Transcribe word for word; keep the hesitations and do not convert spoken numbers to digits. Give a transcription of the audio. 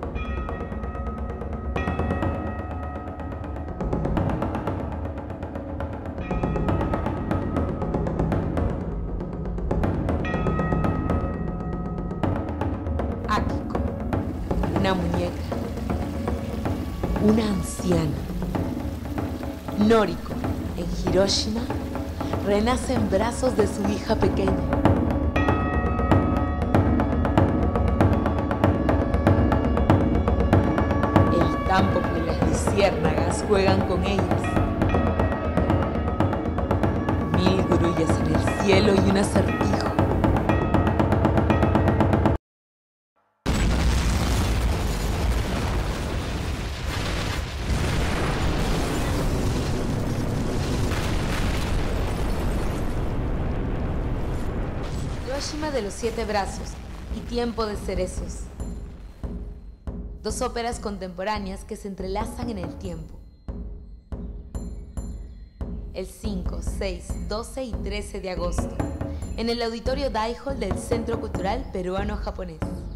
Akiko, una muñeca, una anciana. Noriko, en Hiroshima, renace en brazos de su hija pequeña. El Tampopo y las luciérnagas juegan con ellas. Mil grullas en el cielo y un acertijo. Hiroshima de los siete brazos y Tiempo de cerezos. Dos óperas contemporáneas que se entrelazan en el tiempo. El cinco, seis, doce y trece de agosto, en el Auditorio Daihol del Centro Cultural Peruano-Japonés.